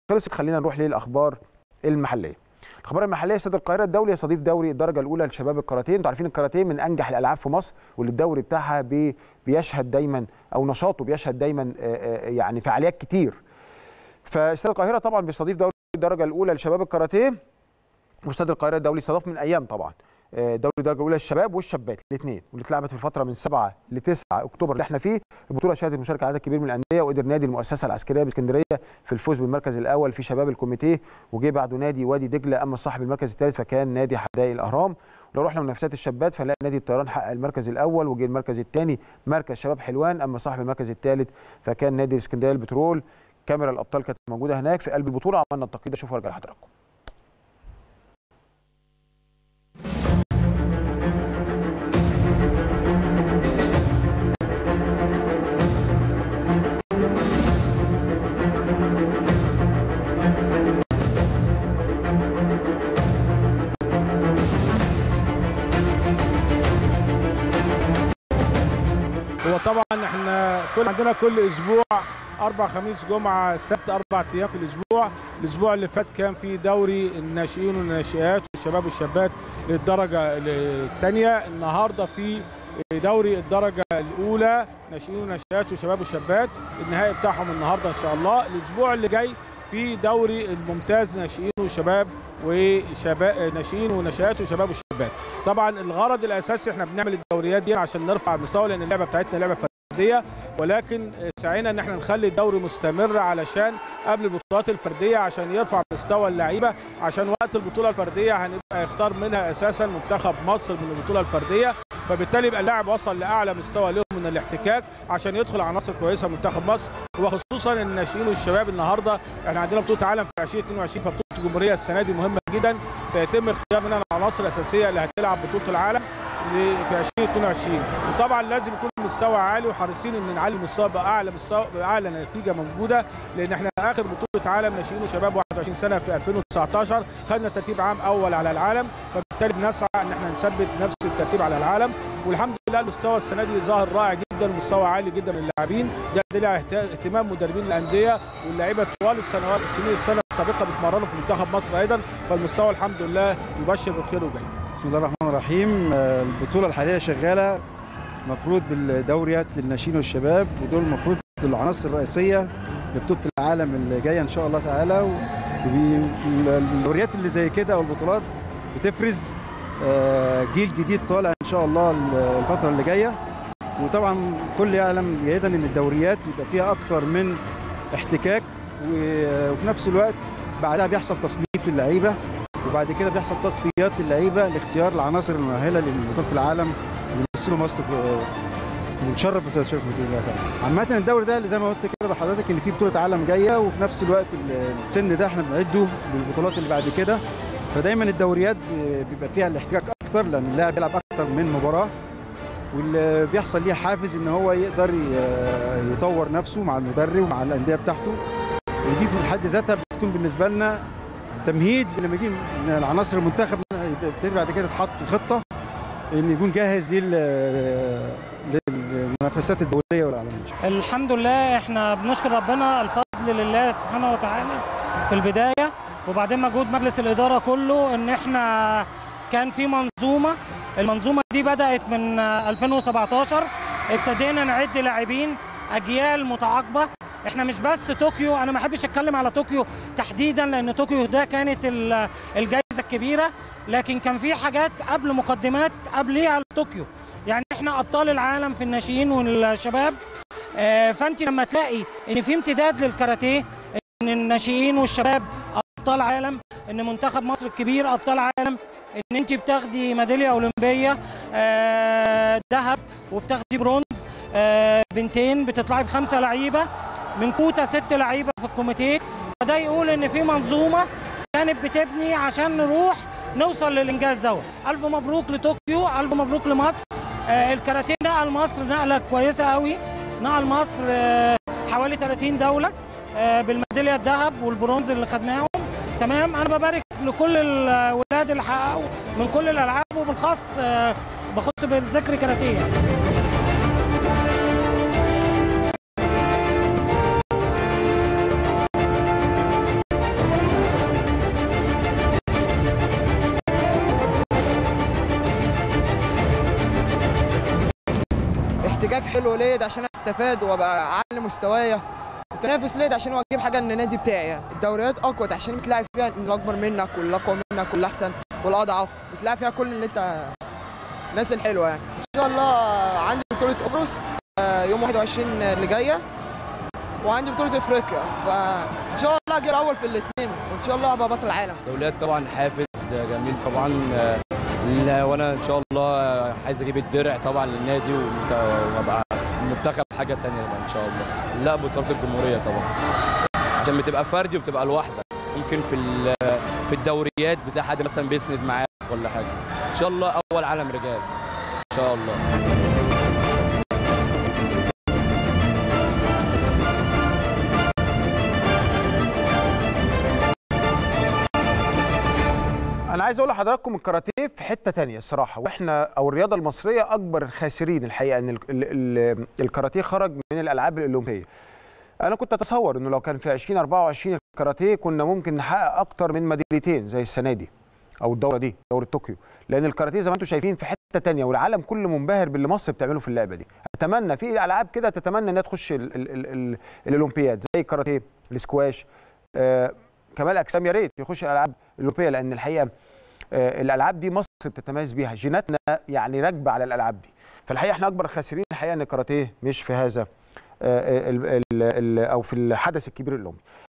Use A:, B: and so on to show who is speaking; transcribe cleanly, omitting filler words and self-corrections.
A: خلصت. خلينا نروح للاخبار المحليه. الاخبار المحليه، استاد القاهره الدولي يستضيف دوري الدرجه الاولى لشباب الكاراتيه. انتوا عارفين الكاراتيه من انجح الالعاب في مصر، واللي الدوري بتاعها بيشهد دايما، او نشاطه بيشهد دايما يعني فعاليات كتير. فاستاد القاهره طبعا بيستضيف دوري الدرجه الاولى لشباب الكاراتيه، واستاد القاهره الدولي استضاف من ايام طبعا دوري الدرجه الاولى للشباب والشابات الاثنين، واللي اتلعبت في الفتره من 7 ل 9 اكتوبر اللي احنا فيه. البطوله شهدت مشاركه عدد كبير من الانديه، وقدر نادي المؤسسه العسكريه باسكندريه في الفوز بالمركز الاول في شباب الكوميتيه، وجه بعده نادي وادي دجله. اما صاحب المركز الثالث فكان نادي حدائق الاهرام. ولو رحنا لمنافسات الشابات فنلاقي نادي الطيران حقق المركز الاول، وجه المركز الثاني مركز شباب حلوان. اما صاحب المركز الثالث فكان نادي اسكندريه البترول. كاميرا الابطال كانت موجوده هناك في قلب البطوله. عملنا التقييد ده، شوفوا وارجع لحضراتكم.
B: هو طبعا احنا عندنا كل اسبوع 4 خميس جمعه سبت 4 ايام في الاسبوع. الاسبوع اللي فات كان في دوري الناشئين والناشئات والشباب والشابات للدرجه الثانيه. النهارده في دوري الدرجه الاولى ناشئين وناشئات وشباب والشابات، النهائي بتاعهم النهارده ان شاء الله. الاسبوع اللي جاي في دوري الممتاز ناشئين وشباب ناشئين وناشئات وشباب وشابات. طبعا الغرض الاساسي احنا بنعمل الدوريات دي عشان نرفع المستوى، لان اللعبه بتاعتنا لعبه فرديه، ولكن سعينا ان احنا نخلي الدوري مستمر علشان قبل البطولات الفرديه عشان يرفع مستوى اللعيبه، عشان وقت البطوله الفرديه هنبقى يختار منها اساسا منتخب مصر من البطوله الفرديه، فبالتالي يبقى اللاعب وصل لاعلى مستوى له من الاحتكاك عشان يدخل عناصر كويسه منتخب مصر. وخصوصا الناشئين والشباب النهارده احنا عندنا بطوله عالم في 2022، فبطوله الجمهوريه السنه دي مهمه جدا، سيتم اختيار منها العناصر الاساسيه اللي هتلعب بطوله العالم في 2022. وطبعا لازم يكون مستوى عالي، وحريصين ان نعلي المستوى باعلى مستوى باعلى نتيجه موجوده، لان احنا اخر بطوله عالم ناشئين وشباب 21 سنه في 2019 خدنا ترتيب عام اول على العالم، فبالتالي بنسعى ان احنا نثبت نفس الترتيب على العالم. والحمد لله المستوى السنه دي ظاهر رائع جدا ومستوى عالي جدا من اللاعبين، ده دليل على اهتمام مدربين الانديه واللاعيبه طوال السنه السابقه بيتمرنوا في منتخب مصر ايضا، فالمستوى الحمد لله يبشر بالخير وجيد.
C: بسم الله الرحمن الرحيم. البطوله الحاليه شغاله مفروض بالدوريات للناشئين والشباب، ودول المفروض العناصر الرئيسيه لبطوله العالم اللي جايه ان شاء الله تعالى. الدوريات اللي زي كده او البطولات بتفرز جيل جديد طالع ان شاء الله الفتره اللي جايه. وطبعا كل يعلم جيدا ان الدوريات بيبقى فيها اكثر من احتكاك، وفي نفس الوقت بعدها بيحصل تصنيف للعيبه، وبعد كده بيحصل تصفيات للعيبه لاختيار العناصر المؤهله لبطوله العالم اللي بيمثلوا مصر ونشرف بتشرف عامه. الدوري ده اللي زي ما قلت كده لحضرتك ان في بطوله عالم جايه، وفي نفس الوقت السن ده احنا بنعده للبطولات اللي بعد كده، فدايما الدوريات بيبقى فيها الاحتكاك اكتر، لان اللاعب بيلعب اكتر من مباراه، واللي بيحصل ليه حافز ان هو يقدر يطور نفسه مع المدرب ومع الانديه بتاعته. ودي في حد ذاتها بتكون بالنسبه لنا تمهيد لما يجي العناصر المنتخب يبتدي بعد كده تحط خطه ان يكون جاهز للمنافسات الدوليه والعالميه.
D: الحمد لله احنا بنشكر ربنا، الفضل لله سبحانه وتعالى في البدايه، وبعدين مجهود مجلس الاداره كله ان احنا كان في المنظومه دي بدات من 2017. ابتدينا نعد لاعبين اجيال متعاقبه. احنا مش بس طوكيو، انا ما احبش اتكلم على طوكيو تحديدا لان طوكيو ده كانت الجائزه الكبيره، لكن كان في حاجات قبل مقدمات قبليها لطوكيو. يعني احنا ابطال العالم في الناشئين والشباب، فانت لما تلاقي ان في امتداد للكاراتيه، ان الناشئين والشباب ابطال عالم، ان منتخب مصر الكبير ابطال عالم، ان انت بتاخدي ميداليه اولمبيه ذهب وبتاخدي برونز، بنتين بتطلعي ب5 لعيبه من كوتا 6 لعيبه في الكوميتيه، فده يقول ان في منظومه كانت بتبني عشان نوصل للانجاز دوت. الف مبروك لطوكيو، الف مبروك لمصر. الكاراتيه نقل مصر نقله كويسه قوي، نقل مصر حوالي 30 دوله بالميداليه الذهب والبرونز اللي خدناهم. تمام، انا ببارك لكل الولاد اللي حققوا من كل الالعاب، وبالخاص بخص بالذكر كاراتيه.
E: حلو ليه؟ عشان استفاد وابقى اعلي مستوايا، وتنافس ليه؟ عشان اجيب حاجه ان النادي بتاعي يعني. الدوريات اقوى عشان بتلاعب فيها الاكبر منك والاقوى منك والاحسن والاضعف، بتلاعب فيها كل اللي انت الناس الحلوه يعني. ان شاء الله عندي بطوله قبرص يوم 21 اللي جايه، وعندي بطوله افريقيا، فان شاء الله اجي الاول في الاثنين، وان شاء الله ابقى بطل العالم.
F: دوريات طبعا حافز جميل طبعا، وانا ان شاء الله عايز اجيب الدرع طبعا للنادي وابقى في المنتخب حاجه ثانيه ان شاء الله. لا بطوله الجمهوريه طبعا، عشان بتبقى فردي وبتبقى لوحدك، ممكن في الدوريات بتلاقي حد مثلا بيسند معاك ولا حاجه. ان شاء الله اول عالم رجال ان شاء الله.
A: انا عايز اقول لحضراتكم الكاراتيه في حته تانية الصراحه، واحنا او الرياضه المصريه اكبر خاسرين الحقيقه ان الكاراتيه خرج من الالعاب الاولمبيه. انا كنت اتصور انه لو كان في 2024 الكاراتيه كنا ممكن نحقق اكتر من ميداليتين زي السنه دي او الدوره دي، دوره طوكيو، لان الكاراتيه زي ما انتم شايفين في حته تانية، والعالم كله منبهر باللي مصر بتعمله في اللعبه دي. اتمنى في العاب كده تتمنى انها تخش الاولمبياد زي الكاراتيه، الاسكواش، كمال اجسام يا ريت يخش الالعاب الاولمبيه، لان الحقيقه الالعاب دي مصر بتتميز بيها، جيناتنا يعني راكبه على الالعاب دي. فالحقيقه احنا اكبر خاسرين الحقيقه ان الكاراتيه مش في هذا او في الحدث الكبير الاولمبي.